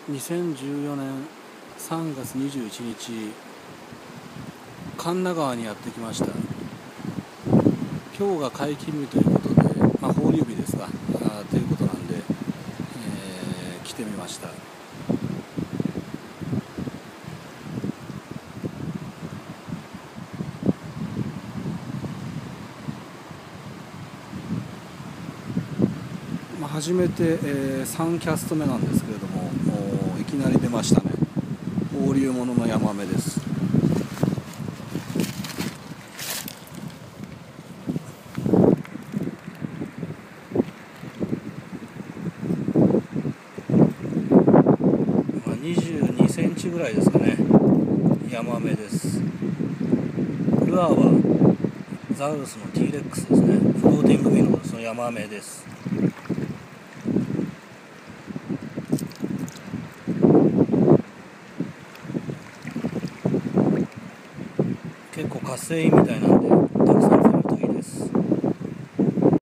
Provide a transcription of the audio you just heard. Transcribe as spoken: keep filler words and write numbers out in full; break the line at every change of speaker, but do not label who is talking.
にせんじゅうよねんさんがつにじゅういちにち、神田川にやってきました。今日が皆既日ということで、まあ、放流日ですがあということなんで、えー、来てみました。まあ、初めて、えー、さんキャスト目なんですけれども、いきなり出ましたね。放流物のヤマメです。まあ、にじゅうにセンチぐらいですかね。ヤマメです。ルアーはザウルスの ティーレックス ですね。フローティングミノそのヤマメです。結構活性みたいなんで